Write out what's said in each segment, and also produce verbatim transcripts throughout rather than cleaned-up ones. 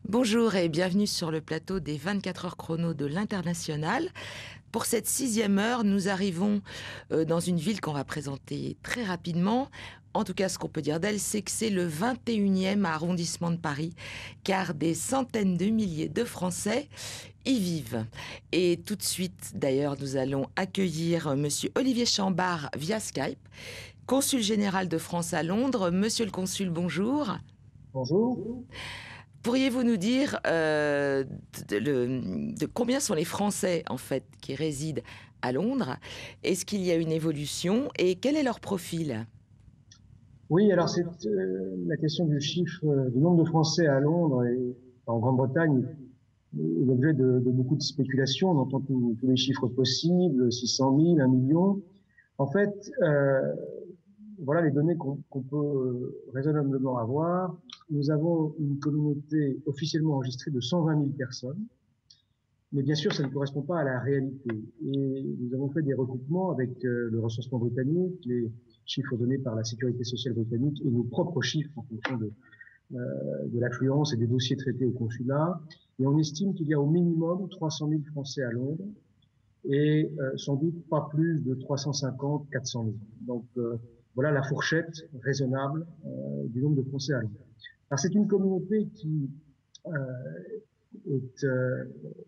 Bonjour et bienvenue sur le plateau des vingt-quatre heures chrono de l'International. Pour cette sixième heure, nous arrivons euh, dans une ville qu'on va présenter très rapidement. En tout cas, ce qu'on peut dire d'elle, c'est que c'est le vingt et unième arrondissement de Paris, car des centaines de milliers de Français y vivent. Et tout de suite, d'ailleurs, nous allons accueillir Monsieur Olivier Chambard via Skype, consul général de France à Londres. Monsieur le consul, bonjour. Bonjour. Pourriez-vous nous dire euh, de, de, de combien sont les Français, en fait, qui résident à Londres? Est-ce qu'il y a une évolution et quel est leur profil? Oui, alors c'est euh, la question du chiffre, euh, du nombre de Français à Londres et en Grande-Bretagne est l'objet de, de beaucoup de spéculations. On entend tous, tous les chiffres possibles, six cent mille, un million. En fait, euh, voilà les données qu'on qu'on peut euh, raisonnablement avoir. Nous avons une communauté officiellement enregistrée de cent vingt mille personnes. Mais bien sûr, ça ne correspond pas à la réalité. Et nous avons fait des recoupements avec euh, le recensement britannique, les chiffres donnés par la sécurité sociale britannique et nos propres chiffres en fonction de, euh, de l'affluence et des dossiers traités au consulat. Et on estime qu'il y a au minimum trois cent mille Français à Londres et euh, sans doute pas plus de trois cent cinquante, quatre cent mille. Donc euh, voilà la fourchette raisonnable euh, du nombre de Français à Londres. Alors c'est une communauté qui euh, est euh,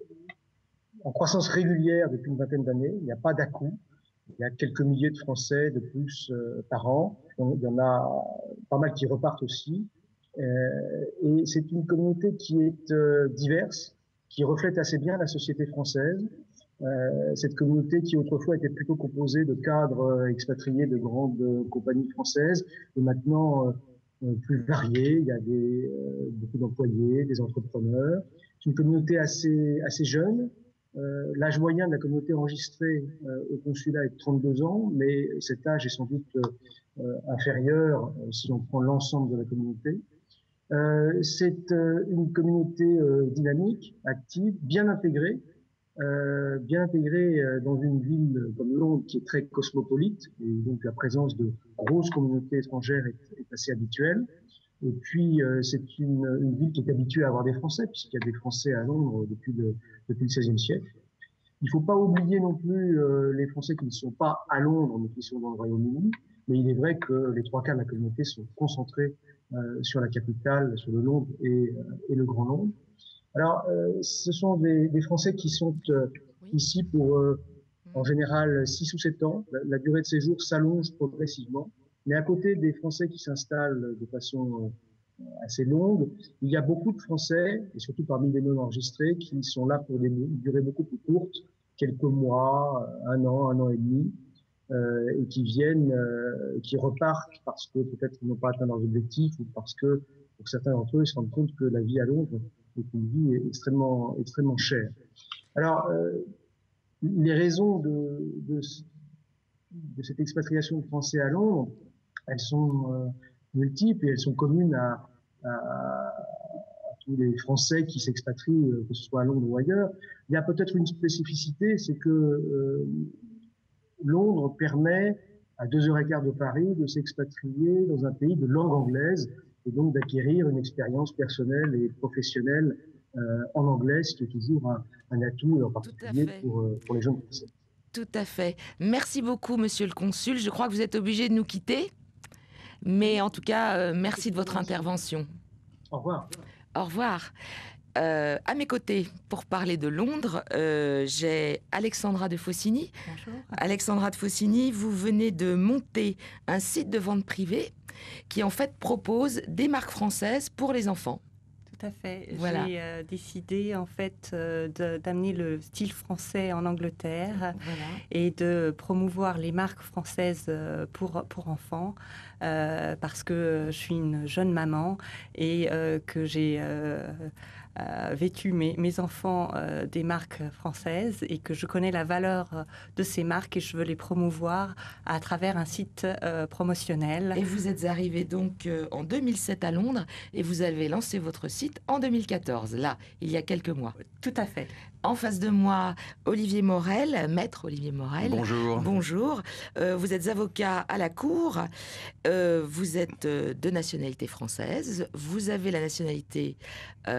en croissance régulière depuis une vingtaine d'années. Il n'y a pas d'à-coup. Il y a quelques milliers de Français de plus euh, par an. Il y en a pas mal qui repartent aussi. Euh, et c'est une communauté qui est euh, diverse, qui reflète assez bien la société française. Euh, cette communauté qui autrefois était plutôt composée de cadres expatriés de grandes euh, compagnies françaises, et maintenant euh, plus variée. Il y a des, euh, beaucoup d'employés, des entrepreneurs. C'est une communauté assez, assez jeune. Euh, l'âge moyen de la communauté enregistrée euh, au consulat est de trente-deux ans, mais cet âge est sans doute euh, inférieur euh, si on prend l'ensemble de la communauté. Euh, c'est euh, une communauté euh, dynamique, active, bien intégrée, euh, bien intégrée euh, dans une ville comme Londres qui est très cosmopolite, et donc la présence de grosses communautés étrangères est, est assez habituelle. Et puis, euh, c'est une, une ville qui est habituée à avoir des Français, puisqu'il y a des Français à Londres depuis le, depuis le seizième siècle. Il ne faut pas oublier non plus euh, les Français qui ne sont pas à Londres, mais qui sont dans le Royaume-Uni. Mais il est vrai que les trois quarts de la communauté sont concentrés euh, sur la capitale, sur le Londres et, euh, et le Grand Londres. Alors, euh, ce sont des, des Français qui sont euh, Oui. ici pour, euh, en général, six ou sept ans. La, la durée de séjour s'allonge progressivement. Mais à côté des Français qui s'installent de façon euh, assez longue, il y a beaucoup de Français, et surtout parmi les non enregistrés, qui sont là pour des durées beaucoup plus courtes, quelques mois, un an, un an et demi, euh, et qui viennent, euh, qui repartent parce que peut-être ils n'ont pas atteint leurs objectifs ou parce que pour certains d'entre eux, ils se rendent compte que la vie à Londres est une vie extrêmement, extrêmement chère. Alors, euh, les raisons de, de, de cette expatriation de Français à Londres, elles sont euh, multiples et elles sont communes à, à, à tous les Français qui s'expatrient, que ce soit à Londres ou ailleurs. Il y a peut-être une spécificité, c'est que euh, Londres permet à deux heures et quart de Paris de s'expatrier dans un pays de langue anglaise et donc d'acquérir une expérience personnelle et professionnelle euh, en anglais, ce qui est toujours un, un atout, en Tout à particulier fait. pour, euh, pour les jeunes Français. Tout à fait. Merci beaucoup, monsieur le consul. Je crois que vous êtes obligé de nous quitter. Mais en tout cas, euh, merci de votre intervention. Au revoir. Au revoir. Euh, à mes côtés, pour parler de Londres, euh, j'ai Alexandra de Faucigny. Bonjour. Alexandra de Faucigny, vous venez de monter un site de vente privée qui en fait propose des marques françaises pour les enfants. Tout à fait. Voilà. J'ai euh, décidé en fait euh, de- d'amener le style français en Angleterre Voilà. et de promouvoir les marques françaises euh, pour pour enfants euh, parce que je suis une jeune maman et euh, que j'ai euh, euh, vêtu mes, mes enfants euh, des marques françaises et que je connais la valeur de ces marques et je veux les promouvoir à travers un site euh, promotionnel. Et vous êtes arrivé donc euh, en deux mille sept à Londres et vous avez lancé votre site en deux mille quatorze, là, il y a quelques mois. Tout à fait. En face de moi, Olivier Morel, maître Olivier Morel. Bonjour. Bonjour. Euh, vous êtes avocat à la Cour. Euh, vous êtes euh, de nationalité française. Vous avez la nationalité euh,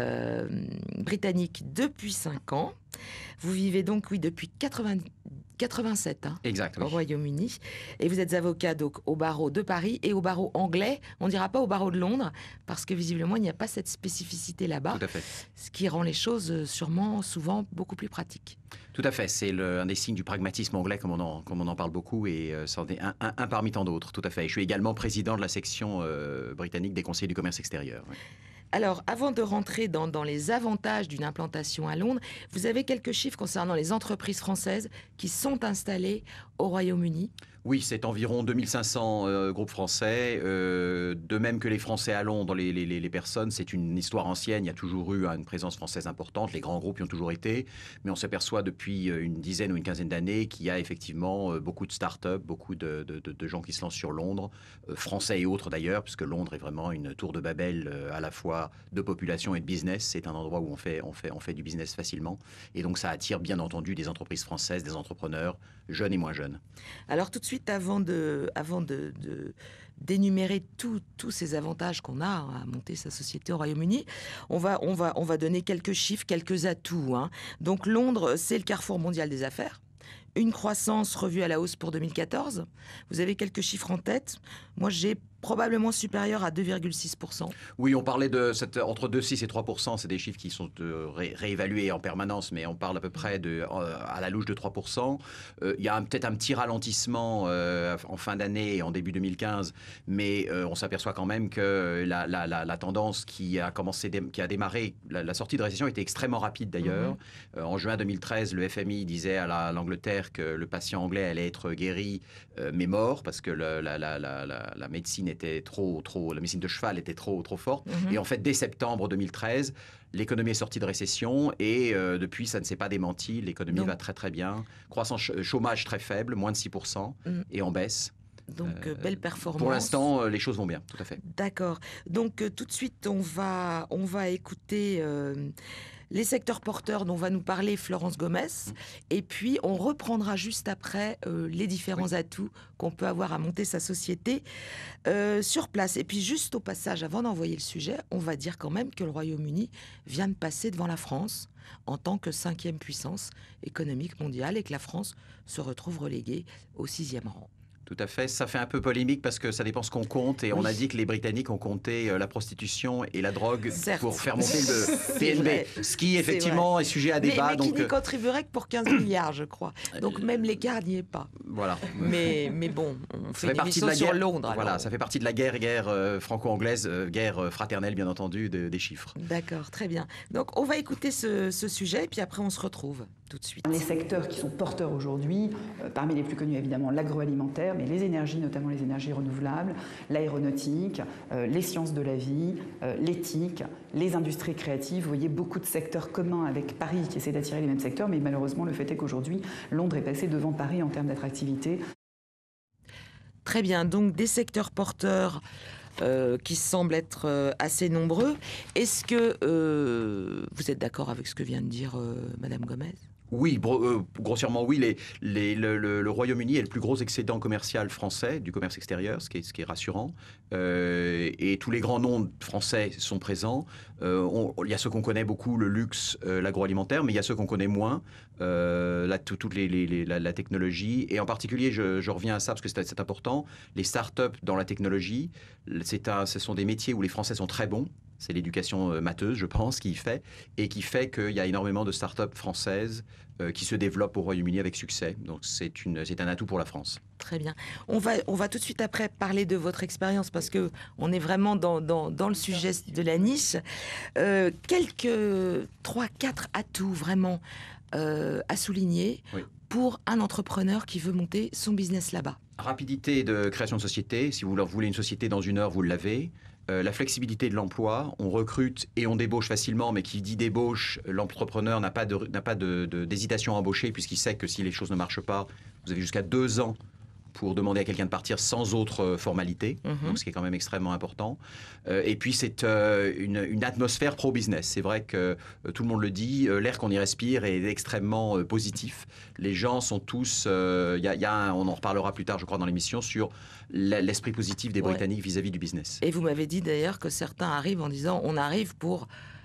britannique depuis cinq ans. Vous vivez donc, oui, depuis quatre-vingt, quatre-vingt-sept hein, exact, oui. au Royaume-Uni. Et vous êtes avocat donc, au barreau de Paris et au barreau anglais. On ne dira pas au barreau de Londres, parce que visiblement, il n'y a pas cette spécificité là-bas. Tout à fait. Ce qui rend les choses sûrement, souvent, beaucoup plus pratiques. Tout à fait. C'est le, un des signes du pragmatisme anglais, comme on en, comme on en parle beaucoup, et euh, c'en est un, un, un parmi tant d'autres. Tout à fait. Et je suis également président de la section euh, britannique des conseillers du commerce extérieur. Oui. Alors, avant de rentrer dans, dans les avantages d'une implantation à Londres, vous avez quelques chiffres concernant les entreprises françaises qui sont installées au Royaume-Uni? Oui, c'est environ deux mille cinq cents euh, groupes français. Euh, de même que les Français à Londres, les, les, les personnes, c'est une histoire ancienne. Il y a toujours eu une présence française importante. Les grands groupes y ont toujours été. Mais on s'aperçoit depuis une dizaine ou une quinzaine d'années qu'il y a effectivement beaucoup de start-up, beaucoup de, de, de, de gens qui se lancent sur Londres, euh, français et autres d'ailleurs, puisque Londres est vraiment une tour de Babel euh, à la fois de population et de business. C'est un endroit où on fait, on fait, on fait du business facilement. Et donc ça attire bien entendu des entreprises françaises, des entrepreneurs, jeunes et moins jeunes. Alors tout de suite, avant de, avant de, de d'énumérer tous ces avantages qu'on a à monter sa société au Royaume-Uni, on va, on, va, on va donner quelques chiffres, quelques atouts. Hein. Donc Londres, c'est le carrefour mondial des affaires. Une croissance revue à la hausse pour deux mille quatorze. Vous avez quelques chiffres en tête. Moi, j'ai probablement supérieur à deux virgule six pour cent. Oui, on parlait de cette, entre deux virgule six et trois pour cent, c'est des chiffres qui sont euh, ré, réévalués en permanence, mais on parle à peu près de, euh, à la louche de trois pour cent. Euh, il y a peut-être un petit ralentissement euh, en fin d'année et en début deux mille quinze, mais euh, on s'aperçoit quand même que la, la, la, la tendance qui a commencé, qui a démarré, la, la sortie de récession était extrêmement rapide d'ailleurs. Mm-hmm. Euh, en juin deux mille treize, le F M I disait à, la, à l'Angleterre que le patient anglais allait être guéri, euh, mais mort, parce que le, la, la, la, la, la médecine était trop, trop, la médecine de cheval était trop, trop forte. Mmh. Et en fait, dès septembre deux mille treize, l'économie est sortie de récession et euh, depuis, ça ne s'est pas démenti. L'économie Donc. va très, très bien. Croissance, chômage très faible, moins de six pour cent mmh. et en baisse. Donc, euh, belle performance. Pour l'instant, euh, les choses vont bien, tout à fait. D'accord. Donc, euh, tout de suite, on va, on va écouter euh, les secteurs porteurs dont va nous parler Florence Gomez. Mmh. Et puis, on reprendra juste après euh, les différents oui. atouts qu'on peut avoir à monter sa société euh, sur place. Et puis, juste au passage, avant d'envoyer le sujet, on va dire quand même que le Royaume-Uni vient de passer devant la France en tant que cinquième puissance économique mondiale et que la France se retrouve reléguée au sixième rang. Tout à fait. Ça fait un peu polémique parce que ça dépend ce qu'on compte. Et oui. on a dit que les Britanniques ont compté la prostitution et la drogue Certes. pour faire monter le P N B. Ce qui, effectivement, est, est sujet à débat. Mais, mais donc... qui n'y contribuerait que pour quinze milliards, je crois. Donc même l'écart n'y est pas. Voilà. Mais, mais bon, on fait, fait une émission sur Londres. Voilà, alors. Ça fait partie de la guerre, guerre euh, franco-anglaise, euh, guerre fraternelle, bien entendu, de, des chiffres. D'accord, très bien. Donc on va écouter ce, ce sujet et puis après on se retrouve tout de suite. Les secteurs qui sont porteurs aujourd'hui, euh, parmi les plus connus évidemment l'agroalimentaire, mais les énergies, notamment les énergies renouvelables, l'aéronautique, euh, les sciences de la vie, euh, l'éthique, les industries créatives. Vous voyez beaucoup de secteurs communs avec Paris qui essaie d'attirer les mêmes secteurs, mais malheureusement le fait est qu'aujourd'hui Londres est passé devant Paris en termes d'attractivité. Très bien, donc des secteurs porteurs euh, qui semblent être euh, assez nombreux. Est-ce que euh, vous êtes d'accord avec ce que vient de dire euh, Madame Gomez ? Oui, bro, euh, grossièrement oui. Les, les, le, le, le Royaume-Uni est le plus gros excédent commercial français du commerce extérieur, ce qui est, ce qui est rassurant. Euh, et tous les grands noms français sont présents. Euh, on, il y a ceux qu'on connaît beaucoup, le luxe, euh, l'agroalimentaire, mais il y a ceux qu'on connaît moins, euh, la, toute les, les, les, la, la technologie. Et en particulier, je, je reviens à ça parce que c'est, c'est important, les start-up dans la technologie, c'est un, ce sont des métiers où les Français sont très bons. C'est l'éducation matheuse, je pense, qui fait, et qui fait qu'il y a énormément de start-up françaises euh, qui se développent au Royaume-Uni avec succès. Donc c'est, une, c'est un atout pour la France. Très bien. On va, on va tout de suite après parler de votre expérience parce qu'on est vraiment dans, dans, dans le sujet de la niche. Euh, quelques trois, quatre atouts vraiment euh, à souligner oui. pour un entrepreneur qui veut monter son business là-bas. Rapidité de création de société. Si vous voulez une société dans une heure, vous l'avez. Euh, la flexibilité de l'emploi, on recrute et on débauche facilement, mais qui dit débauche, l'entrepreneur n'a pas, de, n'a pas de, de, d'hésitation à embaucher puisqu'il sait que si les choses ne marchent pas, vous avez jusqu'à deux ans pour demander à quelqu'un de partir sans autre formalité, mmh. donc ce qui est quand même extrêmement important. Euh, et puis c'est euh, une, une atmosphère pro-business. C'est vrai que euh, tout le monde le dit, euh, l'air qu'on y respire est extrêmement euh, positif. Les gens sont tous, il euh, y a, y a un, on en reparlera plus tard je crois dans l'émission, sur l'esprit positif des Britanniques ouais. vis-à-vis du business. Et vous m'avez dit d'ailleurs que certains arrivent en disant on arrive pour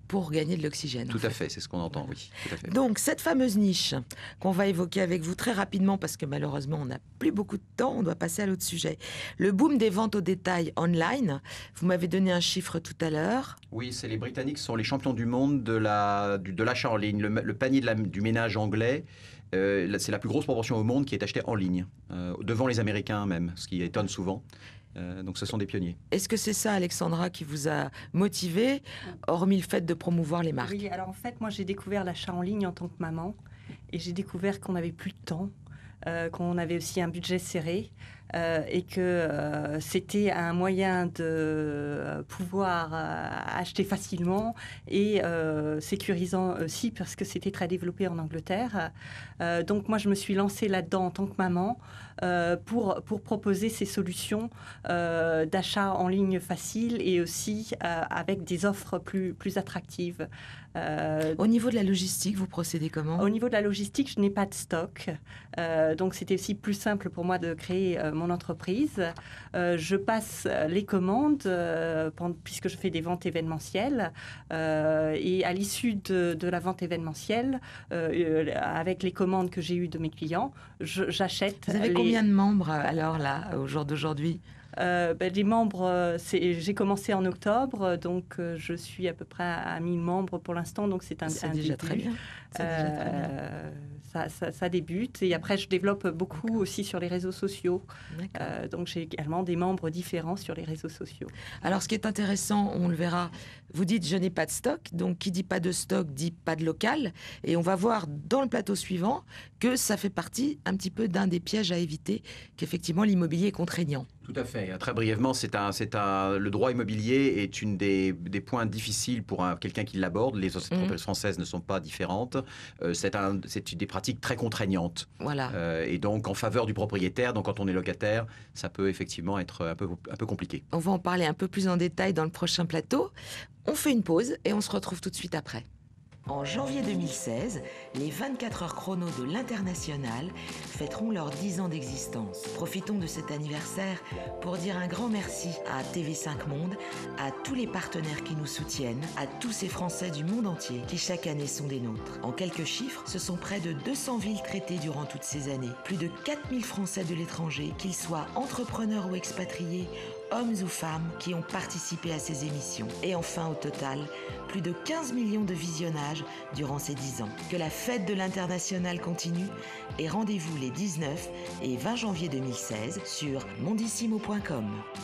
pour gagner de l'oxygène. Tout à fait, c'est ce qu'on entend, oui. Tout à fait. Donc, cette fameuse niche qu'on va évoquer avec vous très rapidement, parce que malheureusement, on n'a plus beaucoup de temps, on doit passer à l'autre sujet. Le boom des ventes au détail online, vous m'avez donné un chiffre tout à l'heure. Oui, c'est les Britanniques sont les champions du monde de la, du, de l'achat en ligne. Le, le panier de la, du ménage anglais, euh, c'est la plus grosse proportion au monde qui est achetée en ligne, euh, devant les Américains même, ce qui étonne souvent. Euh, donc ce sont des pionniers. Est-ce que c'est ça, Alexandra, qui vous a motivé, hormis le fait de promouvoir les marques? Oui, alors en fait, moi j'ai découvert l'achat en ligne en tant que maman et j'ai découvert qu'on n'avait plus de temps, euh, qu'on avait aussi un budget serré euh, et que euh, c'était un moyen de euh, pouvoir euh, acheter facilement et euh, sécurisant aussi parce que c'était très développé en Angleterre. Euh, donc moi je me suis lancée là-dedans en tant que maman euh, pour, pour proposer ces solutions euh, d'achat en ligne facile et aussi euh, avec des offres plus, plus attractives. Euh, au niveau de la logistique, vous procédez comment? Au niveau de la logistique, je n'ai pas de stock. Euh, donc, c'était aussi plus simple pour moi de créer euh, mon entreprise. Euh, je passe les commandes euh, pendant, puisque je fais des ventes événementielles. Euh, et à l'issue de, de la vente événementielle, euh, avec les commandes que j'ai eues de mes clients, je, j'achète. Vous avez les... combien de membres alors là, au jour d'aujourd'hui? Euh, ben, les membres, c'est, j'ai commencé en octobre, donc euh, je suis à peu près à mille membres pour l'instant, donc c'est un, c'est un déjà début. très bien. C'est euh, déjà très bien. Ça, ça, ça débute et après je développe beaucoup D'accord. aussi sur les réseaux sociaux. Euh, donc j'ai également des membres différents sur les réseaux sociaux. Alors ce qui est intéressant, on le verra, vous dites je n'ai pas de stock, donc qui dit pas de stock dit pas de local, et on va voir dans le plateau suivant que ça fait partie un petit peu d'un des pièges à éviter, qu'effectivement l'immobilier est contraignant. Tout à fait. Très brièvement, c'est un, c'est un, le droit immobilier est une des, des points difficiles pour un, quelqu'un qui l'aborde. Les entreprises mmh. françaises ne sont pas différentes. Euh, c'est, un, c'est des pratiques très contraignantes. Voilà. Euh, et donc en faveur du propriétaire. Donc quand on est locataire, ça peut effectivement être un peu, un peu compliqué. On va en parler un peu plus en détail dans le prochain plateau. On fait une pause et on se retrouve tout de suite après. En janvier deux mille seize, les vingt-quatre heures chrono de l'International fêteront leurs dix ans d'existence. Profitons de cet anniversaire pour dire un grand merci à T V cinq Monde, à tous les partenaires qui nous soutiennent, à tous ces Français du monde entier qui chaque année sont des nôtres. En quelques chiffres, ce sont près de deux cents villes traitées durant toutes ces années. Plus de quatre mille Français de l'étranger, qu'ils soient entrepreneurs ou expatriés, hommes ou femmes qui ont participé à ces émissions. Et enfin, au total, plus de quinze millions de visionnages durant ces dix ans. Que la fête de l'International continue et rendez-vous les dix-neuf et vingt janvier deux mille seize sur mondissimo point com.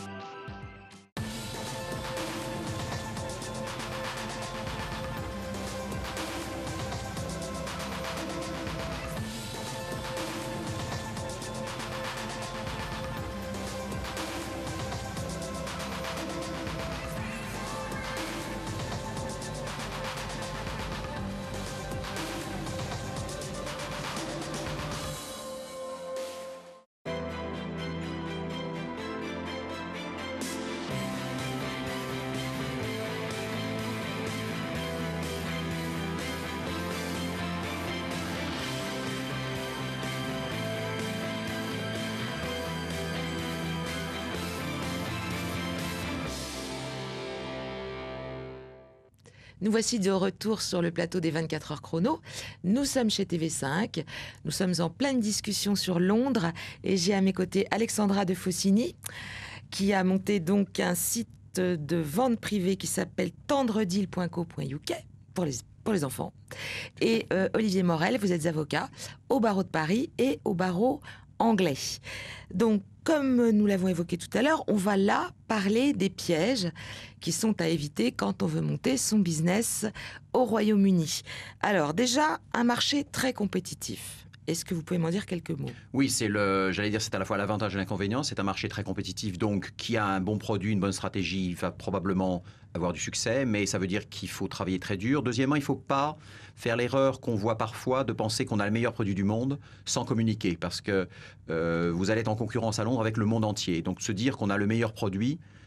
Nous voici de retour sur le plateau des vingt-quatre heures chrono. Nous sommes chez T V cinq. Nous sommes en pleine discussion sur Londres. Et j'ai à mes côtés Alexandra de Faucigny, qui a monté donc un site de vente privée qui s'appelle tendredeal point co point u k pour les, pour les enfants. Et euh, Olivier Morel, vous êtes avocat au barreau de Paris et au barreau anglais. Donc, comme nous l'avons évoqué tout à l'heure, on va là parler des pièges qui sont à éviter quand on veut monter son business au Royaume-Uni. Alors déjà, un marché très compétitif. Est-ce que vous pouvez m'en dire quelques mots? Oui, c'est le, j'allais dire, c'est à la fois l'avantage et l'inconvénient. C'est un marché très compétitif, donc qui a un bon produit, une bonne stratégie, va probablement avoir du succès, mais ça veut dire qu'il faut travailler très dur. Deuxièmement, il ne faut pas faire l'erreur qu'on voit parfois de penser qu'on a le meilleur produit du monde sans communiquer, parce que euh, vous allez être en concurrence à Londres avec le monde entier. Donc se dire qu'on a le meilleur produit,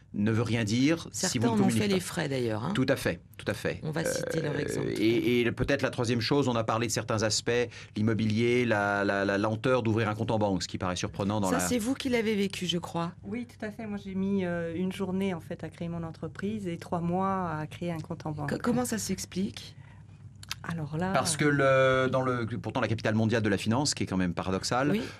ne veut rien dire Certains si vous ne en ont communiquez fait pas. les frais d'ailleurs. Hein. Tout à fait, tout à fait. On va citer leur exemple. Et, et peut-être la troisième chose, on a parlé de certains aspects, l'immobilier, la, la, la lenteur d'ouvrir un compte en banque, ce qui paraît surprenant dans Ça, la... c'est vous qui l'avez vécu, je crois. Oui, tout à fait. Moi, j'ai mis euh, une journée en fait à créer mon entreprise et trois mois à créer un compte en banque. C- comment ça s'explique ? Alors là, Parce que le, dans le, pourtant la capitale mondiale de la finance, qui est quand même paradoxal, Oui.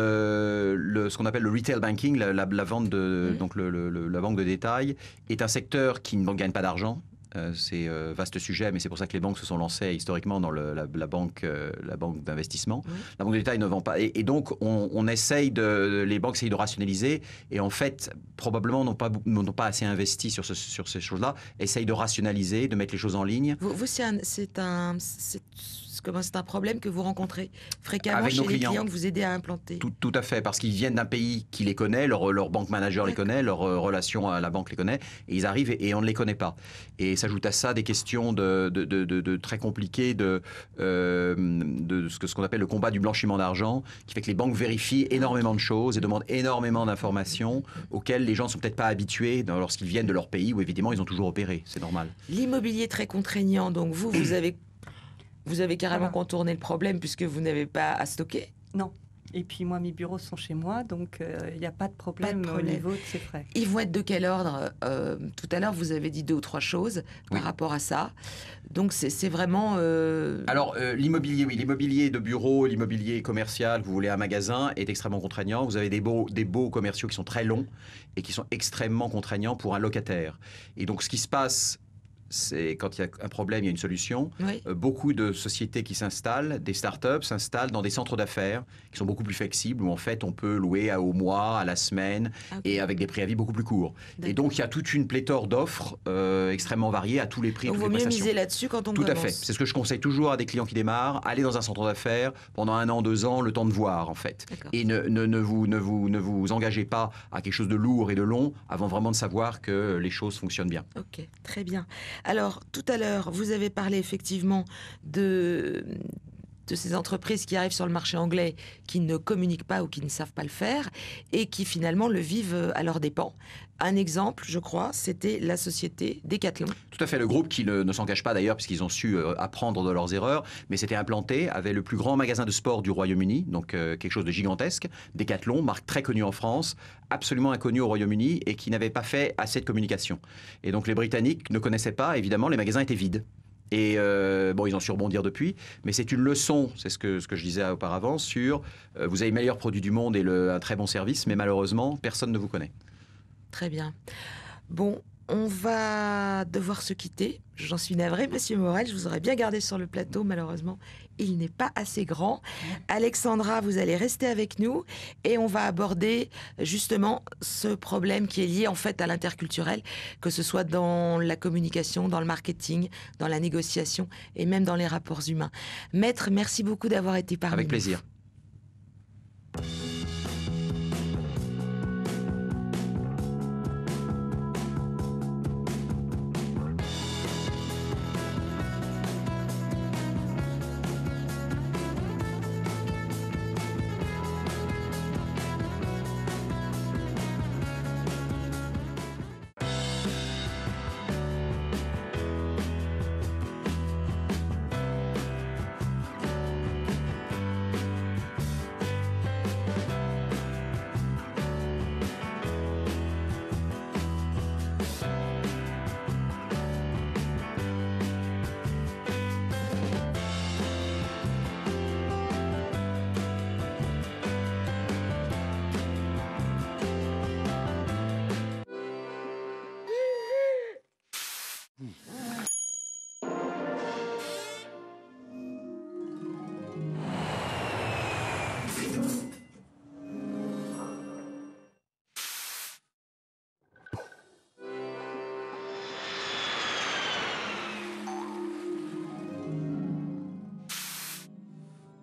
le, le, ce qu'on appelle le retail banking, la, la, la vente de, Oui. donc le, le, la banque de détail, est un secteur qui ne gagne pas d'argent. Euh, c'est un euh, vaste sujet, mais c'est pour ça que les banques se sont lancées historiquement dans le, la, la banque, euh, la banque d'investissement. Oui. La banque de détail ne vend pas. Et, et donc, on, on essaye de, les banques essayent de rationaliser. Et en fait, probablement n'ont pas, n'ont pas assez investi sur, ce, sur ces choses-là. Essayent de rationaliser, de mettre les choses en ligne. Vous, vous c'est un, c'est un, c'est, comment, c'est un problème que vous rencontrez fréquemment Avec chez nos les clients. clients que vous aidez à implanter. Tout, tout à fait, parce qu'ils viennent d'un pays qui les connaît, leur, leur banque manager les connaît, leur euh, relation à la banque les connaît, et ils arrivent et, et on ne les connaît pas. Et s'ajoute à ça des questions de, de, de, de, de très compliquées de, euh, de ce, que, ce qu'on appelle le combat du blanchiment d'argent, qui fait que les banques vérifient énormément de choses et demandent énormément d'informations auxquelles les gens ne sont peut-être pas habitués lorsqu'ils viennent de leur pays où évidemment ils ont toujours opéré, c'est normal. L'immobilier très contraignant, donc vous, vous avez, vous avez carrément Voilà. contourné le problème puisque vous n'avez pas à stocker. non. Et puis moi, mes bureaux sont chez moi, donc il euh, n'y a pas de problème, Pas de problème. au niveau de ces frais. Ils vont être de quel ordre ? euh, Tout à l'heure, vous avez dit deux ou trois choses par Oui. rapport à ça. Donc, c'est, c'est vraiment... euh, Alors, euh, l'immobilier, oui, l'immobilier de bureau, l'immobilier commercial, vous voulez un magasin, est extrêmement contraignant. Vous avez des beaux, des beaux commerciaux qui sont très longs et qui sont extrêmement contraignants pour un locataire. Et donc, ce qui se passe, c'est quand il y a un problème, il y a une solution. Oui. Euh, beaucoup de sociétés qui s'installent, des startups s'installent dans des centres d'affaires qui sont beaucoup plus flexibles, où en fait on peut louer à, au mois, à la semaine, Ah, ok. et avec des préavis beaucoup plus courts. D'accord. Et donc il y a toute une pléthore d'offres euh, extrêmement variées à tous les prix, Donc, toutes vaut les mieux prestations. miser là-dessus quand on Tout commence. à fait. C'est ce que je conseille toujours à des clients qui démarrent. Allez dans un centre d'affaires pendant un an, deux ans, le temps de voir en fait. D'accord. Et ne, ne, ne, vous, ne, vous, ne vous engagez pas à quelque chose de lourd et de long avant vraiment de savoir que les choses fonctionnent bien. Ok, très bien. Alors, tout à l'heure, vous avez parlé effectivement de, de ces entreprises qui arrivent sur le marché anglais, qui ne communiquent pas ou qui ne savent pas le faire, et qui finalement le vivent à leurs dépens. Un exemple, je crois, c'était la société Decathlon. Tout à fait, le groupe qui ne, ne s'engage pas d'ailleurs, puisqu'ils ont su euh, apprendre de leurs erreurs, mais s'était implanté, avait le plus grand magasin de sport du Royaume-Uni, donc euh, quelque chose de gigantesque. Decathlon, marque très connue en France, absolument inconnue au Royaume-Uni, et qui n'avait pas fait assez de communication. Et donc les Britanniques ne connaissaient pas, évidemment, les magasins étaient vides. Et euh, bon, ils ont su rebondir depuis, mais c'est une leçon, c'est ce que, ce que je disais auparavant, sur euh, vous avez le meilleur produit du monde et le, un très bon service, mais malheureusement, personne ne vous connaît. Très bien. Bon, on va devoir se quitter. J'en suis navrée, Monsieur Morel. Je vous aurais bien gardé sur le plateau. Malheureusement, il n'est pas assez grand. Alexandra, vous allez rester avec nous et on va aborder justement ce problème qui est lié en fait à l'interculturel, que ce soit dans la communication, dans le marketing, dans la négociation et même dans les rapports humains. Maître, merci beaucoup d'avoir été parmi nous. Avec plaisir.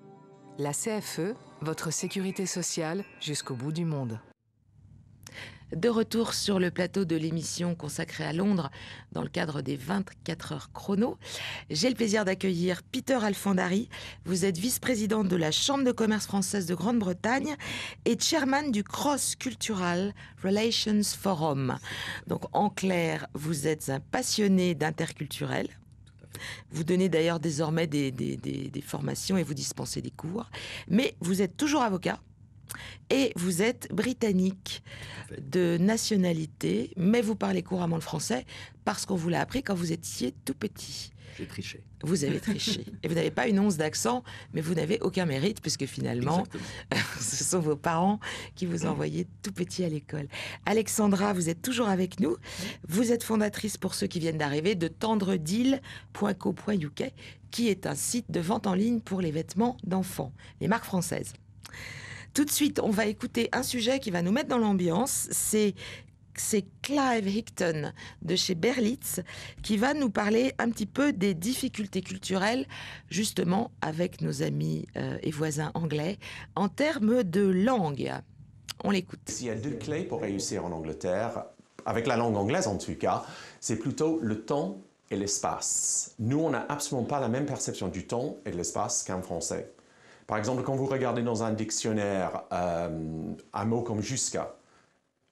La C F E, votre sécurité sociale jusqu'au bout du monde. De retour sur le plateau de l'émission consacrée à Londres dans le cadre des vingt-quatre heures chrono. J'ai le plaisir d'accueillir Peter Alfandary. Vous êtes vice-présidente de la Chambre de commerce française de Grande-Bretagne et chairman du Cross Cultural Relations Forum. Donc en clair, vous êtes un passionné d'interculturel. Vous donnez d'ailleurs désormais des, des, des, des formations et vous dispensez des cours. Mais vous êtes toujours avocat. Et vous êtes britannique de nationalité, mais vous parlez couramment le français parce qu'on vous l'a appris quand vous étiez tout petit. J'ai triché. Vous avez triché. Et vous n'avez pas une once d'accent, mais vous n'avez aucun mérite puisque finalement, ce sont vos parents qui vous envoyaient tout petit à l'école. Alexandra, vous êtes toujours avec nous. Vous êtes fondatrice, pour ceux qui viennent d'arriver, de tendredeal point co point U K, qui est un site de vente en ligne pour les vêtements d'enfants, les marques françaises. Tout de suite, on va écouter un sujet qui va nous mettre dans l'ambiance. C'est, c'est Clive Higton de chez Berlitz qui va nous parler un petit peu des difficultés culturelles, justement avec nos amis euh, et voisins anglais, en termes de langue. On l'écoute. S'il y a deux clés pour réussir en Angleterre, avec la langue anglaise en tout cas, c'est plutôt le temps et l'espace. Nous, on n'a absolument pas la même perception du temps et de l'espace qu'en français. Par exemple, quand vous regardez dans un dictionnaire euh, un mot comme « jusqu'à euh, »,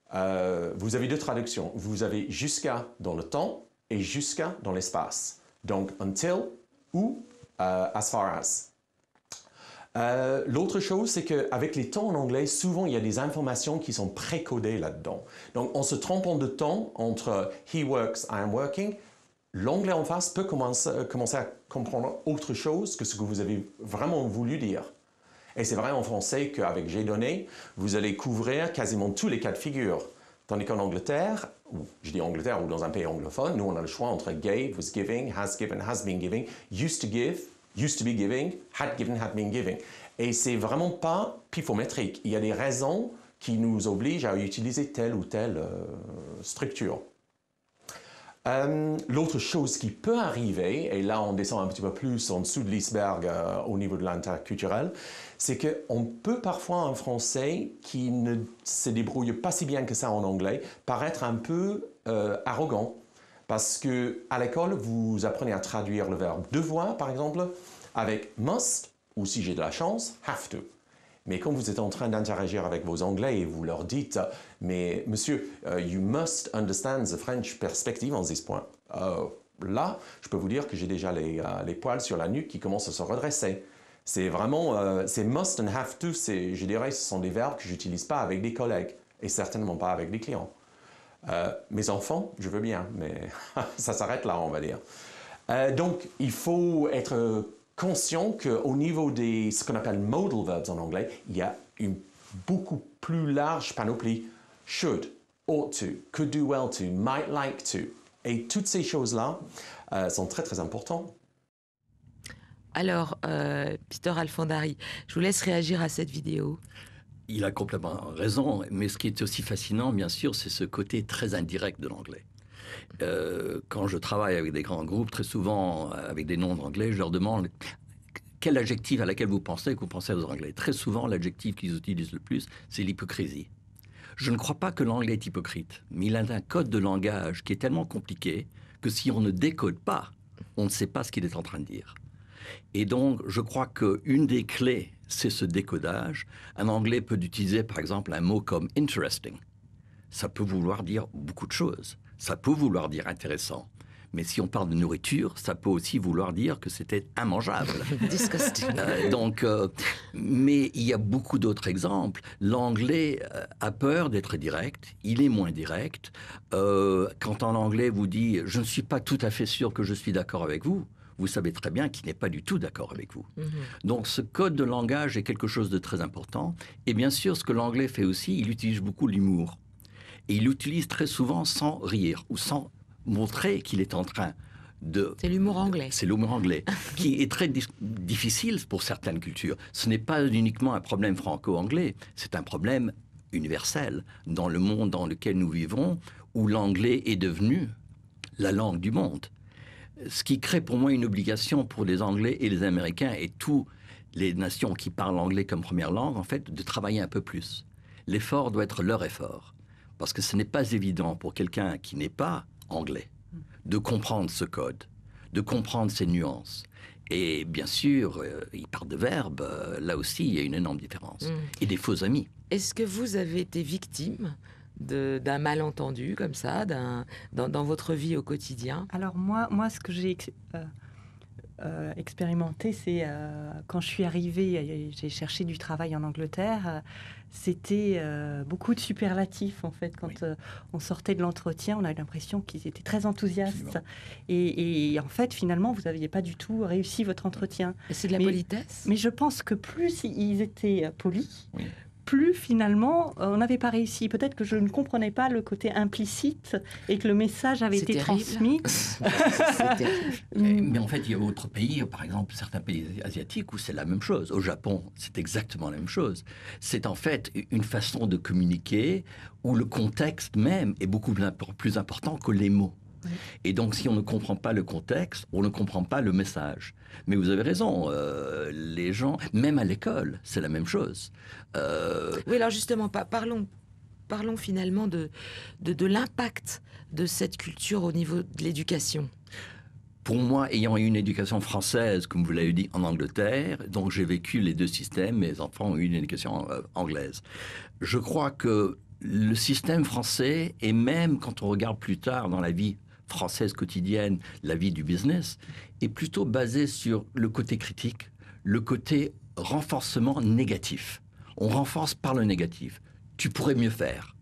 vous avez deux traductions. Vous avez « jusqu'à » dans le temps et « jusqu'à » dans l'espace. Donc « until » ou euh, « as far as ». Euh, L'autre chose, c'est qu'avec les temps en anglais, souvent il y a des informations qui sont précodées là-dedans. Donc en se trompant de temps entre « he works »,« I am working », l'anglais en face peut commencer, commencer à comprendre autre chose que ce que vous avez vraiment voulu dire. Et c'est vrai en français qu'avec « j'ai donné », vous allez couvrir quasiment tous les cas de figure. Tandis qu'en Angleterre, ou je dis Angleterre ou dans un pays anglophone, nous on a le choix entre « gave »,« was giving »,« has given »,« has been giving »,« used to give »,« used to be giving »,« had given »,« had been giving ». Et c'est vraiment pas pifométrique. Il y a des raisons qui nous obligent à utiliser telle ou telle euh, structure. Euh, L'autre chose qui peut arriver, et là on descend un petit peu plus en dessous de l'iceberg euh, au niveau de l'interculturel, c'est qu'on peut parfois en français qui ne se débrouille pas si bien que ça en anglais paraître un peu euh, arrogant. Parce qu'à l'école, vous apprenez à traduire le verbe devoir, par exemple, avec must, ou si j'ai de la chance, have to. Mais quand vous êtes en train d'interagir avec vos Anglais et vous leur dites « Mais monsieur, uh, you must understand the French perspective on this point. Uh, » Là, je peux vous dire que j'ai déjà les, uh, les poils sur la nuque qui commencent à se redresser. C'est vraiment, uh, c'est must and have to, je dirais, ce sont des verbes que je n'utilise pas avec des collègues et certainement pas avec des clients. Uh, mes enfants, je veux bien, mais ça s'arrête là, on va dire. Uh, donc, il faut être conscient qu'au niveau de ce qu'on appelle modal verbs en anglais, il y a une beaucoup plus large panoplie. Should, ought to, could do well to, might like to. Et toutes ces choses-là euh, sont très très importantes. Alors, euh, Peter Alfandary, je vous laisse réagir à cette vidéo. Il a complètement raison, mais ce qui est aussi fascinant, bien sûr, c'est ce côté très indirect de l'anglais. Euh, quand je travaille avec des grands groupes, très souvent avec des noms d'anglais, je leur demande quel adjectif à laquelle vous pensez que vous pensez aux Anglais. Très souvent, l'adjectif qu'ils utilisent le plus, c'est l'hypocrisie. Je ne crois pas que l'anglais est hypocrite, mais il a un code de langage qui est tellement compliqué que si on ne décode pas, on ne sait pas ce qu'il est en train de dire. Et donc, je crois qu'une des clés, c'est ce décodage. Un anglais peut utiliser, par exemple, un mot comme « interesting ». Ça peut vouloir dire beaucoup de choses. Ça peut vouloir dire intéressant. Mais si on parle de nourriture, ça peut aussi vouloir dire que c'était immangeable. Disgusting. Euh, donc, euh, mais il y a beaucoup d'autres exemples. L'anglais euh, a peur d'être direct. Il est moins direct. Euh, quand en anglais vous dit « je ne suis pas tout à fait sûr que je suis d'accord avec vous », vous savez très bien qu'il n'est pas du tout d'accord avec vous. Mm-hmm. Donc, ce code de langage est quelque chose de très important. Et bien sûr, ce que l'anglais fait aussi, il utilise beaucoup l'humour. Et il l'utilise très souvent sans rire ou sans montrer qu'il est en train de... C'est l'humour anglais. C'est l'humour anglais, qui est très di- difficile pour certaines cultures. Ce n'est pas uniquement un problème franco-anglais, c'est un problème universel dans le monde dans lequel nous vivons, où l'anglais est devenu la langue du monde. Ce qui crée pour moi une obligation pour les Anglais et les Américains et toutes les nations qui parlent anglais comme première langue, en fait, de travailler un peu plus. L'effort doit être leur effort. parce que ce n'est pas évident pour quelqu'un qui n'est pas anglais de comprendre ce code, de comprendre ces nuances. Et bien sûr, euh, il parle de verbes, euh, là aussi, il y a une énorme différence. Mmh. Et des faux amis. Est-ce que vous avez été victime de, d'un malentendu comme ça, d'un, dans, dans votre vie au quotidien? Alors moi, moi ce que j'ai euh, euh, expérimenté, c'est euh, quand je suis arrivée, et j'ai cherché du travail en Angleterre, euh, c'était euh, beaucoup de superlatifs en fait. Quand oui. euh, on sortait de l'entretien, on a eu l'impression qu'ils étaient très enthousiastes. Et, et en fait, finalement, vous n'aviez pas du tout réussi votre entretien. Et c'est de la mais, politesse. Mais je pense que plus ils étaient polis, oui. plus finalement, on n'avait pas réussi. Peut-être que je ne comprenais pas le côté implicite et que le message avait c'est été terrible. transmis. c'est mais, mais en fait, il y a d'autres pays, par exemple certains pays asiatiques, où c'est la même chose. Au Japon, c'est exactement la même chose. C'est en fait une façon de communiquer où le contexte même est beaucoup plus important que les mots. Oui. Et donc, si on ne comprend pas le contexte, on ne comprend pas le message. Mais vous avez raison, euh, les gens, même à l'école, c'est la même chose. Euh... Oui, alors justement, parlons, parlons finalement de, de, de l'impact de cette culture au niveau de l'éducation. Pour moi, ayant eu une éducation française, comme vous l'avez dit, en Angleterre, donc j'ai vécu les deux systèmes, mes enfants ont eu une éducation euh, anglaise. Je crois que le système français, et même quand on regarde plus tard dans la vie française quotidienne, la vie du business, est plutôt basée sur le côté critique, le côté renforcement négatif. On renforce par le négatif. Tu pourrais mieux faire.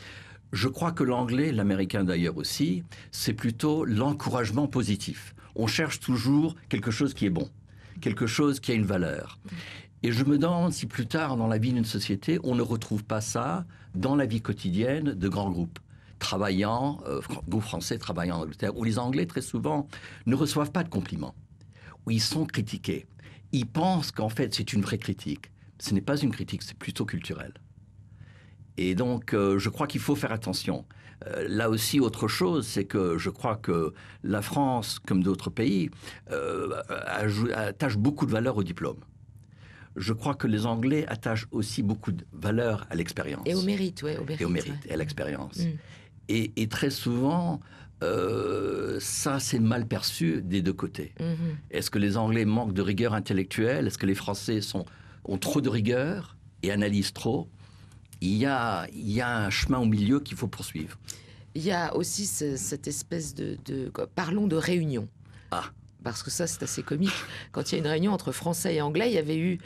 Je crois que l'anglais, l'américain d'ailleurs aussi, c'est plutôt l'encouragement positif. On cherche toujours quelque chose qui est bon, quelque chose qui a une valeur. Et je me demande si plus tard, dans la vie d'une société, on ne retrouve pas ça dans la vie quotidienne de grands groupes. Travaillant, euh, groupes français travaillant en Angleterre, où les Anglais, très souvent, ne reçoivent pas de compliments, où ils sont critiqués. Ils pensent qu'en fait, c'est une vraie critique. Ce n'est pas une critique, c'est plutôt culturel. Et donc, euh, je crois qu'il faut faire attention. Euh, là aussi, autre chose, c'est que je crois que la France, comme d'autres pays, euh, attache beaucoup de valeur au diplôme. Je crois que les Anglais attachent aussi beaucoup de valeur à l'expérience. Et au mérite, oui. Au mérite, et au mérite, ouais. et à l'expérience. Mmh. Et, et très souvent, euh, ça, c'est mal perçu des deux côtés. Mmh. Est-ce que les Anglais manquent de rigueur intellectuelle? Est-ce que les Français sont, ont trop de rigueur et analysent trop? Il y a, il y a un chemin au milieu qu'il faut poursuivre. Il y a aussi ce, cette espèce de, de... Parlons de réunion. Ah. Parce que ça, c'est assez comique. Quand il y a une réunion entre Français et Anglais, il y avait eu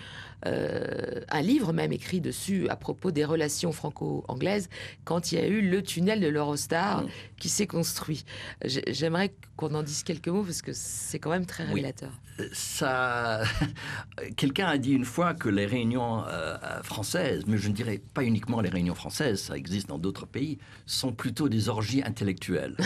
euh, un livre même écrit dessus à propos des relations franco-anglaises quand il y a eu le tunnel de l'Eurostar mmh. qui s'est construit. J'aimerais qu'on en dise quelques mots parce que c'est quand même très révélateur. Oui. Ça... Quelqu'un a dit une fois que les réunions euh, françaises, mais je ne dirais pas uniquement les réunions françaises, ça existe dans d'autres pays, sont plutôt des orgies intellectuelles.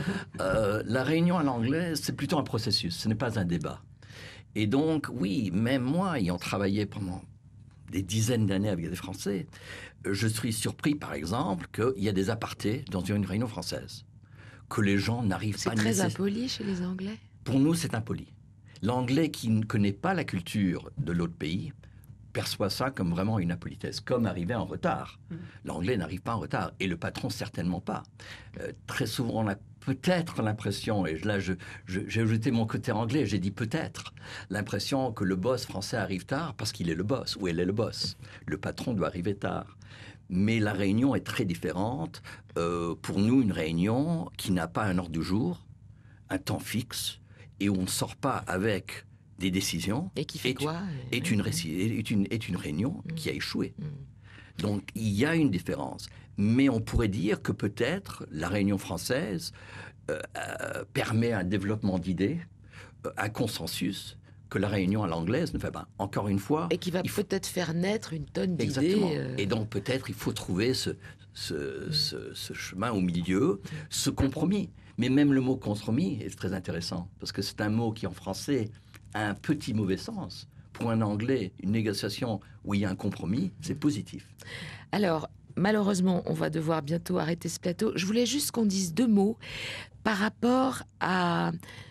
euh, la réunion à l'anglais, c'est plutôt un processus, ce n'est pas un débat. Et donc, oui, même moi, ayant travaillé pendant des dizaines d'années avec des Français, je suis surpris, par exemple, qu'il y a des apartés dans une réunion française, que les gens n'arrivent pas... C'est très nécess... impoli chez les Anglais. Pour nous, c'est impoli. L'Anglais qui ne connaît pas la culture de l'autre pays perçoit ça comme vraiment une impolitesse, comme arriver en retard. Mmh. L'Anglais n'arrive pas en retard, et le patron certainement pas. Euh, très souvent, on a peut-être l'impression, et là je, je, j'ai ajouté mon côté anglais, j'ai dit peut-être, l'impression que le boss français arrive tard parce qu'il est le boss, ou elle est le boss. Le patron doit arriver tard. Mais la réunion est très différente. Euh, pour nous, une réunion qui n'a pas un ordre du jour, un temps fixe, et où on ne sort pas avec des décisions, et qui fait est, quoi est, une, est, une, est une réunion mmh. qui a échoué. Mmh. Donc, il y a une différence. Mais on pourrait dire que peut-être la réunion française euh, euh, permet un développement d'idées, euh, un consensus, que la réunion à l'anglaise ne fait pas. Encore une fois... Et qui va faut... peut-être faire naître une tonne d'idées. Exactement. Euh... Et donc, peut-être, il faut trouver ce, ce, mmh. ce, ce chemin au milieu, mmh. ce compromis. Mais même le mot compromis est très intéressant, parce que c'est un mot qui, en français, a un petit mauvais sens. Pour un anglais, une négociation où il y a un compromis, c'est positif. Alors, malheureusement, on va devoir bientôt arrêter ce plateau. Je voulais juste qu'on dise deux mots par rapport à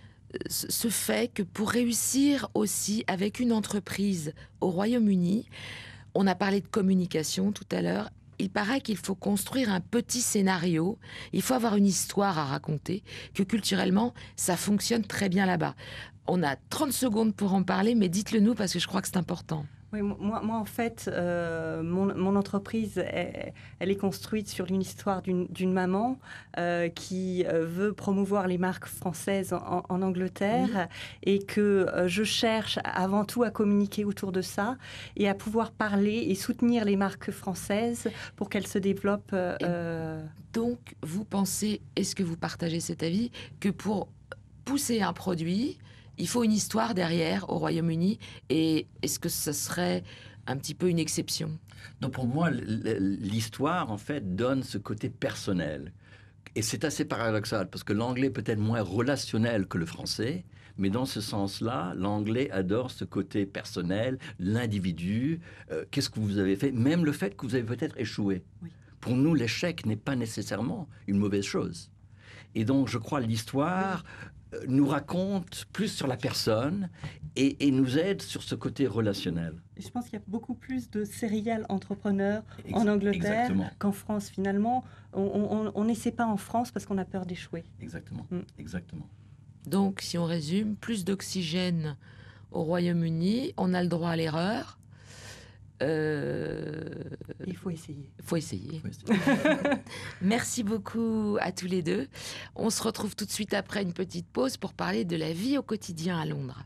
ce fait que pour réussir aussi avec une entreprise au Royaume-Uni, on a parlé de communication tout à l'heure, il paraît qu'il faut construire un petit scénario, il faut avoir une histoire à raconter, que culturellement, ça fonctionne très bien là-bas. On a trente secondes pour en parler, mais dites-le nous parce que je crois que c'est important. Oui, moi, moi, en fait, euh, mon, mon entreprise, elle, elle est construite sur une histoire d'une, d'une maman euh, qui veut promouvoir les marques françaises en, en Angleterre oui. et que euh, je cherche avant tout à communiquer autour de ça et à pouvoir parler et soutenir les marques françaises pour qu'elles se développent. Euh, donc, vous pensez, est-ce que vous partagez cet avis, que pour pousser un produit, il faut une histoire derrière au Royaume-Uni, et est-ce que ce serait un petit peu une exception? Donc pour moi, l'histoire, en fait, donne ce côté personnel. Et c'est assez paradoxal, parce que l'anglais est peut-être moins relationnel que le français, mais dans ce sens-là, l'anglais adore ce côté personnel, l'individu, euh, qu'est-ce que vous avez fait, même le fait que vous avez peut-être échoué. Oui. Pour nous, l'échec n'est pas nécessairement une mauvaise chose. Et donc, je crois, l'histoire... Oui. nous raconte plus sur la personne et, et nous aide sur ce côté relationnel. Je pense qu'il y a beaucoup plus de serial entrepreneurs Ex- en Angleterre exactement. Qu'en France. Finalement, on n'essaie pas en France parce qu'on a peur d'échouer. Exactement, mm. exactement. Donc, si on résume, plus d'oxygène au Royaume-Uni, on a le droit à l'erreur. Euh... Il faut essayer. Il faut essayer. Faut essayer. Merci beaucoup à tous les deux. On se retrouve tout de suite après une petite pause pour parler de la vie au quotidien à Londres.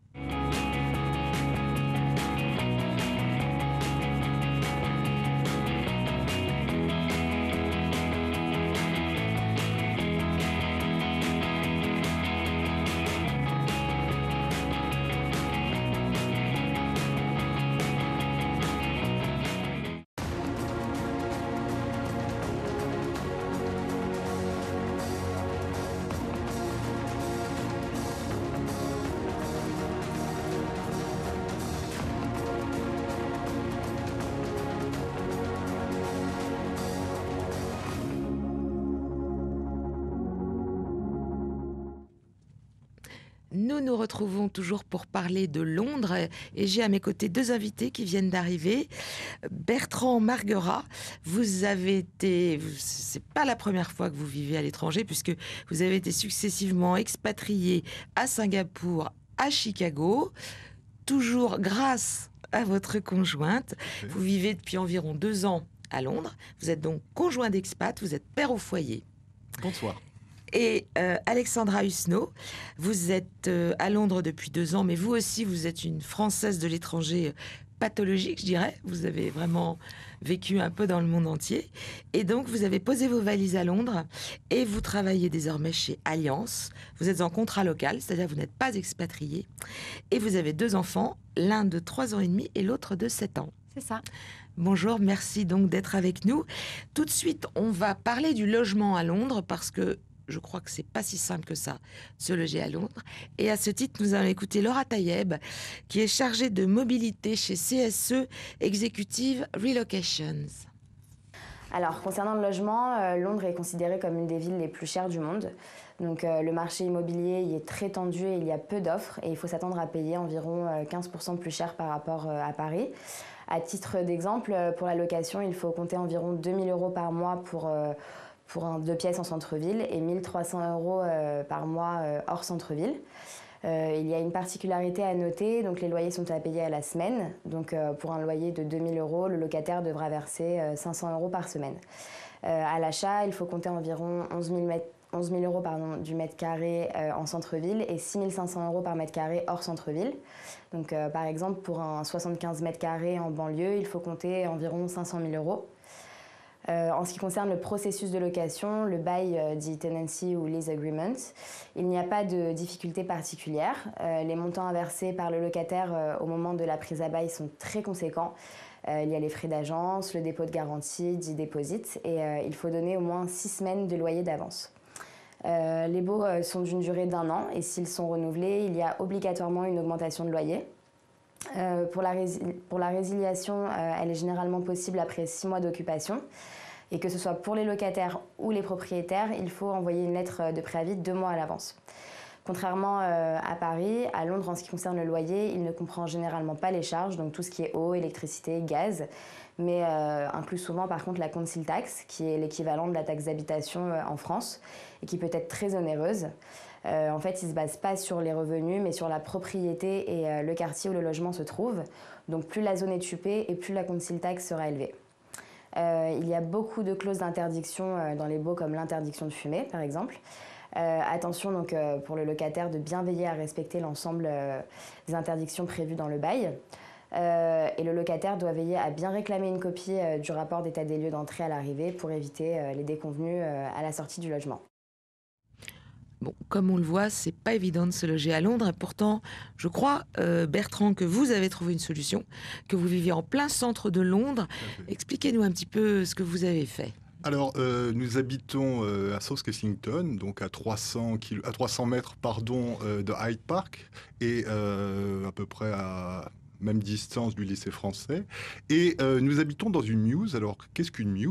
Nous nous retrouvons toujours pour parler de Londres et j'ai à mes côtés deux invités qui viennent d'arriver. Bertrand Marguerat, vous avez été, c'est pas la première fois que vous vivez à l'étranger puisque vous avez été successivement expatrié à Singapour, à Chicago, toujours grâce à votre conjointe. Vous vivez depuis environ deux ans à Londres. Vous êtes donc conjoint d'expat, vous êtes père au foyer. Bonsoir. Et euh, Alexandra Husneau, vous êtes euh, à Londres depuis deux ans, mais vous aussi, vous êtes une Française de l'étranger euh, pathologique, je dirais. Vous avez vraiment vécu un peu dans le monde entier. Et donc, vous avez posé vos valises à Londres et vous travaillez désormais chez Allianz. Vous êtes en contrat local, c'est-à-dire vous n'êtes pas expatrié. Et vous avez deux enfants, l'un de trois ans et demi et l'autre de sept ans. C'est ça. Bonjour, merci donc d'être avec nous. Tout de suite, on va parler du logement à Londres parce que je crois que c'est pas si simple que ça, de se loger à Londres. Et à ce titre, nous allons écouter Laura Tayeb, qui est chargée de mobilité chez C S E Executive Relocations. Alors, concernant le logement, euh, Londres est considérée comme une des villes les plus chères du monde. Donc, euh, le marché immobilier y est très tendu et il y a peu d'offres. Et il faut s'attendre à payer environ euh, quinze pour cent plus cher par rapport euh, à Paris. À titre d'exemple, pour la location, il faut compter environ deux mille euros par mois pour... Euh, pour un deux pièces en centre-ville et mille trois cents euros euh, par mois euh, hors centre-ville. Euh, il y a une particularité à noter, donc les loyers sont à payer à la semaine. Donc euh, pour un loyer de deux mille euros, le locataire devra verser euh, cinq cents euros par semaine. Euh, à l'achat, il faut compter environ onze mille euros pardon, du mètre carré euh, en centre-ville et six mille cinq cents euros par mètre carré hors centre-ville. Donc euh, par exemple, pour un soixante-quinze mètres carrés en banlieue, il faut compter environ cinq cent mille euros. Euh, en ce qui concerne le processus de location, le bail euh, dit tenancy ou lease agreement, il n'y a pas de difficulté particulière. Euh, les montants à verser par le locataire euh, au moment de la prise à bail sont très conséquents. Euh, il y a les frais d'agence, le dépôt de garantie, dit deposit, et euh, il faut donner au moins six semaines de loyer d'avance. Euh, les baux euh, sont d'une durée d'un an et s'ils sont renouvelés, il y a obligatoirement une augmentation de loyer. Euh, pour, la pour la résiliation, euh, elle est généralement possible après six mois d'occupation. Et que ce soit pour les locataires ou les propriétaires, il faut envoyer une lettre de préavis deux mois à l'avance. Contrairement euh, à Paris, à Londres, en ce qui concerne le loyer, il ne comprend généralement pas les charges, donc tout ce qui est eau, électricité, gaz, mais euh, inclut souvent par contre la council tax, qui est l'équivalent de la taxe d'habitation euh, en France, et qui peut être très onéreuse. Euh, en fait, il ne se base pas sur les revenus, mais sur la propriété et euh, le quartier où le logement se trouve. Donc plus la zone est huppée et plus la council tax sera élevée. Euh, il y a beaucoup de clauses d'interdiction euh, dans les baux, comme l'interdiction de fumer, par exemple. Euh, attention donc, euh, pour le locataire de bien veiller à respecter l'ensemble euh, des interdictions prévues dans le bail. Euh, et le locataire doit veiller à bien réclamer une copie euh, du rapport d'état des lieux d'entrée à l'arrivée pour éviter euh, les déconvenues euh, à la sortie du logement. Bon, comme on le voit, c'est pas évident de se loger à Londres. Et pourtant, je crois, euh, Bertrand, que vous avez trouvé une solution, que vous vivez en plein centre de Londres. Expliquez-nous un petit peu ce que vous avez fait. Alors, euh, nous habitons euh, à South Kensington, donc à trois cents, kilo, à trois cents mètres pardon, euh, de Hyde Park, et euh, à peu près à même distance du lycée français. Et euh, nous habitons dans une mews. Alors, qu'est-ce qu'une mews ?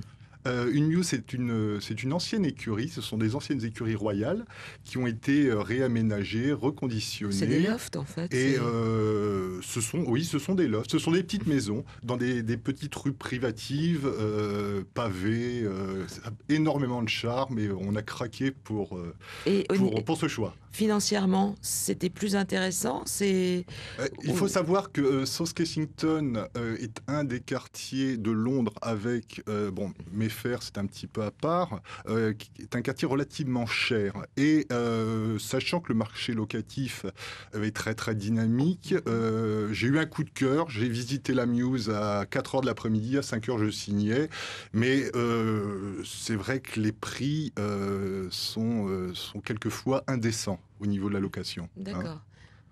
Euh, une mews, c'est une, c'est une ancienne écurie. Ce sont des anciennes écuries royales qui ont été euh, réaménagées, reconditionnées. C'est des lofts, en fait. Et euh, ce sont, oui, ce sont des lofts. Ce sont des petites maisons dans des, des petites rues privatives, euh, pavées. Euh, énormément de charme et on a craqué pour, euh, et pour, on... pour ce choix. Financièrement, c'était plus intéressant. C'est... Euh, il faut savoir que euh, South Kensington euh, est un des quartiers de Londres avec, euh, bon, Mayfair c'est un petit peu à part, euh, qui est un quartier relativement cher. Et euh, sachant que le marché locatif est très très dynamique, euh, j'ai eu un coup de cœur. J'ai visité la mews à quatre heures de l'après-midi, à cinq heures je signais. Mais euh, c'est vrai que les prix euh, sont, euh, sont quelquefois indécents au niveau de la location. D'accord. Hein.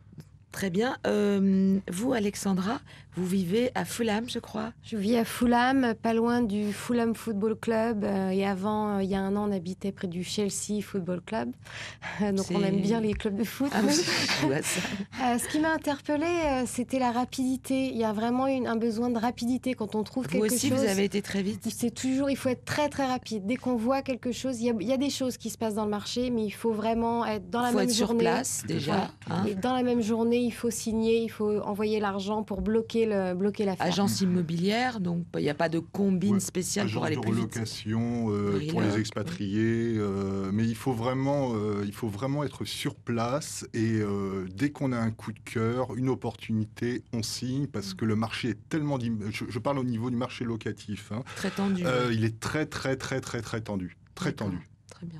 Très bien. Euh, vous, Alexandra, vous vivez à Fulham, je crois. Je vis à Fulham, pas loin du Fulham Football Club. Euh, et avant, euh, il y a un an, on habitait près du Chelsea Football Club. Donc, c'est... on aime bien les clubs de foot. Ah, je vois ça. euh, ce qui m'a interpellée, euh, c'était la rapidité. Il y a vraiment une, un besoin de rapidité quand on trouve vous quelque aussi, chose. Vous avez été très vite. C'est toujours, il faut être très très rapide. Dès qu'on voit quelque chose, il y a, il y a des choses qui se passent dans le marché, mais il faut vraiment être dans la faut même être journée. Sur place, déjà. Hein. Et dans la même journée, il faut signer, il faut envoyer l'argent pour bloquer le bloquer l'affaire. Agence immobilière, donc il n'y a pas de combine ouais, spéciale pour aller plus vite. Relocation euh, pour les expatriés, euh, mais il faut vraiment, euh, il faut vraiment être sur place et euh, dès qu'on a un coup de cœur, une opportunité, on signe parce que le marché est tellement, je, je parle au niveau du marché locatif, hein, très tendu. Euh, il est très très très très très tendu, très D'accord. tendu. Très bien.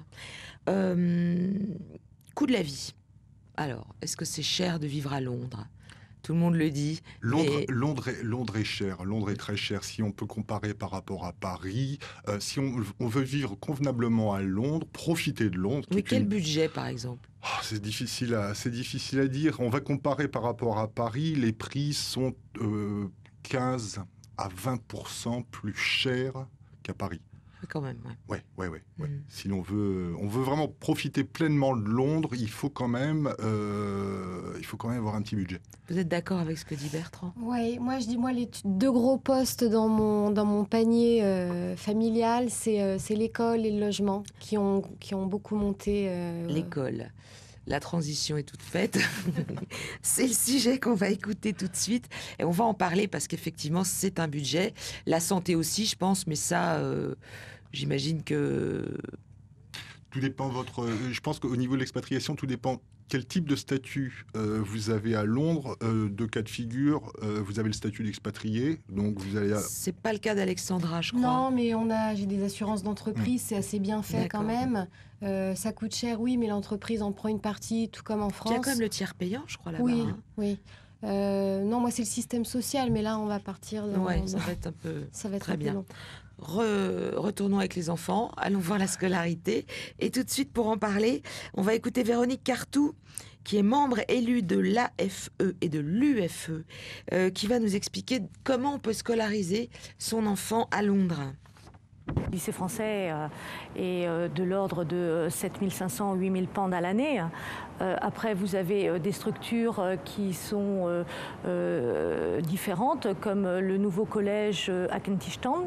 Euh, coût de la vie. Alors, est-ce que c'est cher de vivre à Londres ? Tout le monde le dit. Londres, mais... Londres, est, Londres est cher. Londres est très cher. Si on peut comparer par rapport à Paris, euh, si on, on veut vivre convenablement à Londres, profiter de Londres. Mais quel une... budget, par exemple ? Oh, c'est difficile à, c'est difficile à dire. On va comparer par rapport à Paris. Les prix sont euh, quinze à vingt pour cent plus chers qu'à Paris. Quand même, ouais. Ouais, ouais, ouais. ouais. Mmh. Si l'on veut, on veut vraiment profiter pleinement de Londres, il faut quand même, euh, il faut quand même avoir un petit budget. Vous êtes d'accord avec ce que dit Bertrand ? Oui, moi je dis, moi les deux gros postes dans mon dans mon panier euh, familial, c'est euh, c'est l'école et le logement qui ont qui ont beaucoup monté. Euh... L'école. La transition est toute faite. C'est le sujet qu'on va écouter tout de suite. Et on va en parler parce qu'effectivement, c'est un budget. La santé aussi, je pense, mais ça, euh, j'imagine que... Tout dépend de votre... Je pense qu'au niveau de l'expatriation, tout dépend quel type de statut euh, vous avez à Londres. Euh, deux cas de figure, euh, vous avez le statut d'expatrié, donc vous allez... À... C'est pas le cas d'Alexandra, je crois. Non, mais on a, j'ai des assurances d'entreprise, mmh. c'est assez bien fait D'accord. quand même. Euh, ça coûte cher, oui, mais l'entreprise en prend une partie, tout comme en France. Il y a quand même le tiers payant, je crois, là-bas. Oui, hein. oui. Euh, non, moi, c'est le système social, mais là, on va partir... Dans, ouais, dans... ça va être un peu... Ça va être Très un peu bien. long. Re- retournons avec les enfants, allons voir la scolarité. Et tout de suite, pour en parler, on va écouter Véronique Cartou, qui est membre élu de l'A F E et de l'U F E, euh, qui va nous expliquer comment on peut scolariser son enfant à Londres. Le lycée français euh, est euh, de l'ordre de sept mille cinq cents à huit mille pounds à l'année. Euh, après, vous avez euh, des structures euh, qui sont euh, euh, différentes, comme le nouveau collège euh, à Kentish Town,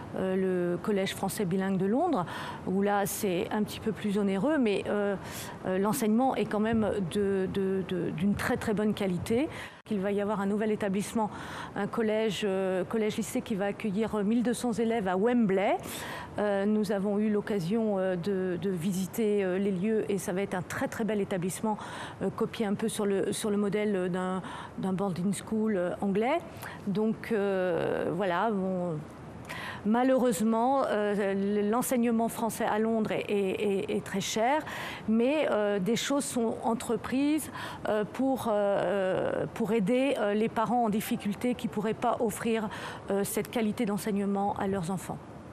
euh, le Collège français bilingue de Londres, où là c'est un petit peu plus onéreux, mais euh, euh, l'enseignement est quand même de, de, de, d'une très très bonne qualité. Il va y avoir un nouvel établissement, un collège, euh, collège-lycée qui va accueillir mille deux cents élèves à Wembley. Euh, nous avons eu l'occasion euh, de, de visiter euh, les lieux et ça va être un très très bel établissement, euh, copié un peu sur le, sur le modèle d'un, d'un boarding school euh, anglais. Donc euh, voilà, bon, malheureusement, euh, l'enseignement français à Londres est, est, est très cher, mais euh, des choses sont entreprises euh, pour, euh, pour aider euh, les parents en difficulté qui ne pourraient pas offrir euh, cette qualité d'enseignement à leurs enfants.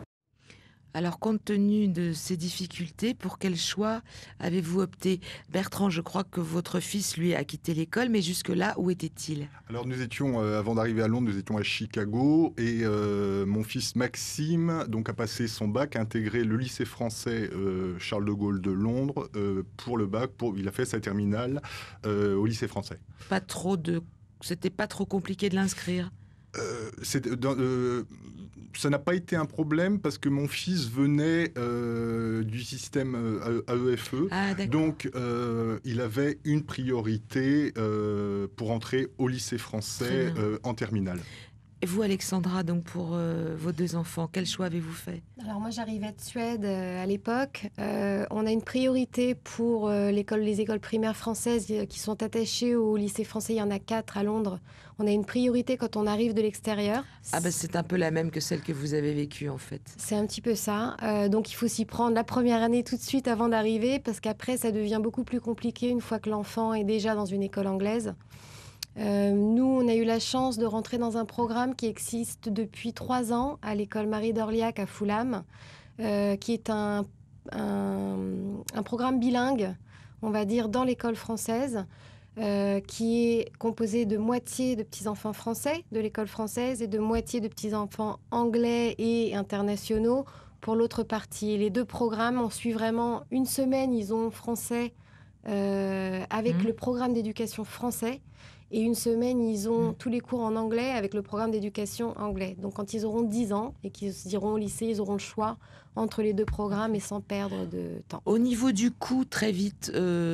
Alors, compte tenu de ces difficultés, pour quel choix avez-vous opté? Bertrand, je crois que votre fils, lui, a quitté l'école, mais jusque-là, où était-il? Alors, nous étions, euh, avant d'arriver à Londres, nous étions à Chicago, et euh, mon fils Maxime donc, a passé son bac, a intégré le lycée français euh, Charles de Gaulle de Londres euh, pour le bac. Pour, il a fait sa terminale euh, au lycée français. Pas trop de... C'était pas trop compliqué de l'inscrire? Euh, c'est, dans, euh, ça n'a pas été un problème parce que mon fils venait euh, du système euh, A E F E, ah, donc euh, il avait une priorité euh, pour entrer au lycée français euh, en terminale. Et vous, Alexandra, donc pour euh, vos deux enfants, quel choix avez-vous fait? Alors moi, j'arrivais de Suède euh, à l'époque. Euh, on a une priorité pour euh, l'école, les écoles primaires françaises euh, qui sont attachées au lycée français. Il y en a quatre à Londres. On a une priorité quand on arrive de l'extérieur. Ah ben c'est un peu la même que celle que vous avez vécue en fait. C'est un petit peu ça. Euh, donc il faut s'y prendre la première année tout de suite avant d'arriver parce qu'après ça devient beaucoup plus compliqué une fois que l'enfant est déjà dans une école anglaise. Euh, nous, on a eu la chance de rentrer dans un programme qui existe depuis trois ans à l'école Marie d'Orliac à Fulham, euh, qui est un, un, un programme bilingue, on va dire, dans l'école française, euh, qui est composé de moitié de petits-enfants français de l'école française et de moitié de petits-enfants anglais et internationaux pour l'autre partie. Et les deux programmes, on suit vraiment une semaine, ils ont français euh, avec mmh. le programme d'éducation français. Et une semaine, ils ont tous les cours en anglais avec le programme d'éducation anglais. Donc, quand ils auront dix ans et qu'ils iront au lycée, ils auront le choix entre les deux programmes et sans perdre de temps. Au niveau du coût, très vite,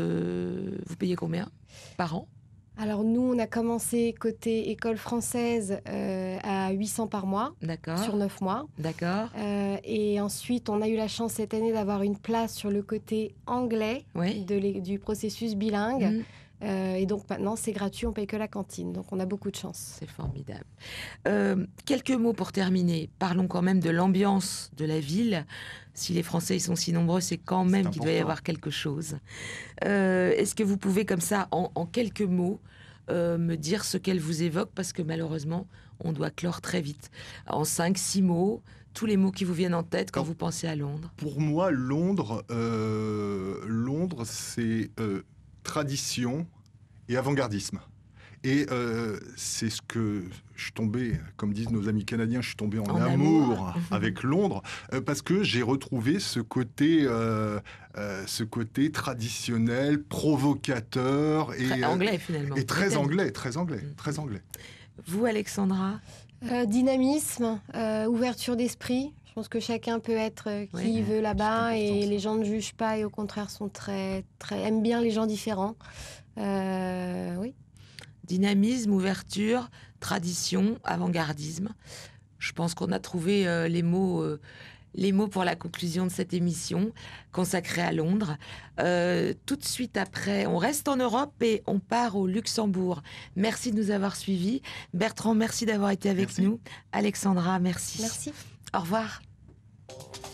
euh, vous payez combien par an? Alors, nous, on a commencé côté école française euh, à huit cents par mois. D'accord. Sur neuf mois. D'accord. Euh, et ensuite, on a eu la chance cette année d'avoir une place sur le côté anglais oui. de les, du processus bilingue. Mmh. Euh, et donc maintenant, c'est gratuit, on paye que la cantine. Donc on a beaucoup de chance. C'est formidable. Euh, quelques mots pour terminer. Parlons quand même de l'ambiance de la ville. Si les Français y sont si nombreux, c'est quand même c'est qu'il doit y avoir quelque chose. Euh, est-ce que vous pouvez, comme ça, en, en quelques mots, euh, me dire ce qu'elle vous évoque? Parce que malheureusement, on doit clore très vite. En cinq, six mots, tous les mots qui vous viennent en tête quand, quand vous pensez à Londres. Pour moi, Londres, euh, Londres, c'est... Euh, tradition et avant-gardisme. Et euh, c'est ce que je suis tombé, comme disent nos amis canadiens, je suis tombé en, en amour, amour avec Londres, euh, parce que j'ai retrouvé ce côté, euh, euh, ce côté traditionnel, provocateur et très anglais finalement. Et très anglais, très anglais, mmh. très anglais. Vous, Alexandra? euh, Dynamisme, euh, ouverture d'esprit. Je pense que chacun peut être euh, qui oui, veut là-bas et les gens ne jugent pas et au contraire sont très, très aiment bien les gens différents. Euh, oui. Dynamisme, ouverture, tradition, avant-gardisme. Je pense qu'on a trouvé euh, les mots, euh, les mots pour la conclusion de cette émission consacrée à Londres. Euh, tout de suite après, on reste en Europe et on part au Luxembourg. Merci de nous avoir suivis. Bertrand, merci d'avoir été avec merci. nous. Alexandra, merci. Merci. Au revoir.